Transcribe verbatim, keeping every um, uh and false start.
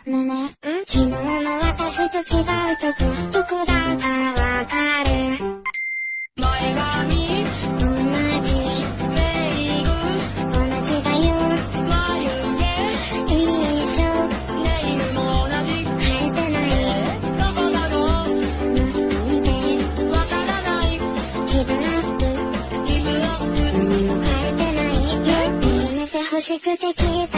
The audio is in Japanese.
ねね、昨日の私と違うとこ、どこだかわかる。前髪同じ、メイク同じだよ。眉毛一緒、ネイルも同じ。変えてない。どこだろう。もっと見て。わからない。ギブアップ、ギブアップ。何も変えてない。見つめて欲しくて聞いて。